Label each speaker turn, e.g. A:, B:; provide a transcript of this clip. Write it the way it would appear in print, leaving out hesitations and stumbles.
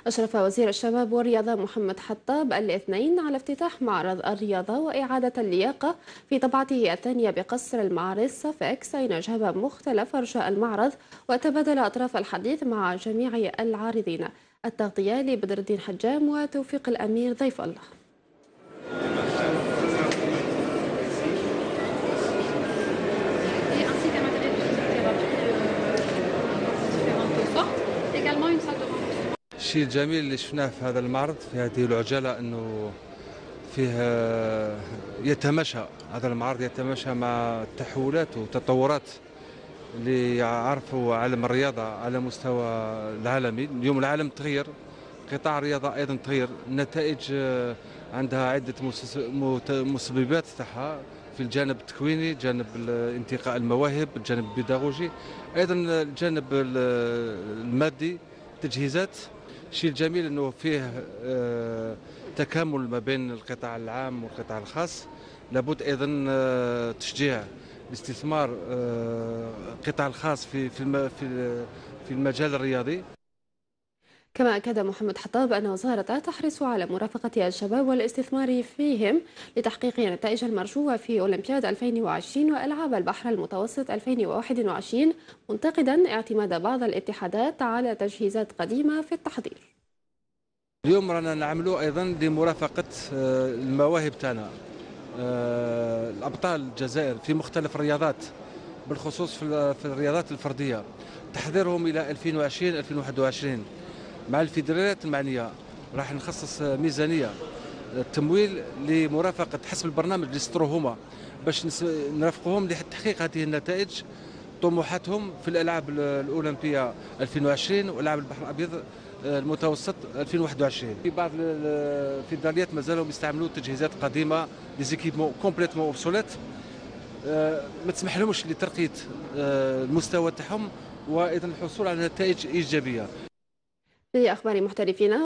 A: أشرف وزير الشباب والرياضة محمد حطاب الاثنين على افتتاح معرض الرياضة وإعادة اللياقة في طبعته الثانية بقصر المعارض صفاكس، أين جاب مختلف أرجاء المعرض وتبادل أطراف الحديث مع جميع العارضين. التغطية لبدر الدين حجام وتوفيق الأمير ضيف الله.
B: الشيء الجميل اللي شفناه في هذا المعرض في هذه العجالة أنه فيه يتماشى، هذا المعرض يتماشى مع التحولات والتطورات اللي عرفوا عالم الرياضة على مستوى العالمي. اليوم العالم تغير، قطاع الرياضة أيضا تغير، النتائج عندها عدة مسببات تاعها في الجانب التكويني، جانب انتقاء المواهب، الجانب البيداغوجي، أيضا الجانب المادي، تجهيزات. الشيء الجميل أنه فيه تكامل ما بين القطاع العام والقطاع الخاص. لابد أيضا تشجيع الاستثمار القطاع الخاص في المجال الرياضي.
A: كما أكد محمد حطاب أن وزارته تحرص على مرافقة الشباب والاستثمار فيهم لتحقيق النتائج المرجوة في أولمبياد 2020 وألعاب البحر المتوسط 2021، منتقدا اعتماد بعض الاتحادات على تجهيزات قديمة في التحضير.
B: اليوم رانا نعملوا أيضا لمرافقة المواهب تاعنا، الأبطال الجزائر في مختلف الرياضات، بالخصوص في الرياضات الفردية، تحضيرهم إلى 2020 2021 مع الفيدراليات المعنية. راح نخصص ميزانية تمويل لمرافقة حسب البرنامج اللي سطروه هما باش نرافقوهم لتحقيق هذه النتائج، طموحاتهم في الألعاب الأولمبية 2020 وألعاب البحر الأبيض المتوسط 2021. في بعض الفيدراليات مازالوا يستعملوا تجهيزات قديمة، ديزيكيبمون كومبليتمون اوبسوليت، ما تسمح لهمش لترقية المستوى تاعهم وايضا الحصول على نتائج ايجابيه.
A: في أخبار محترفين،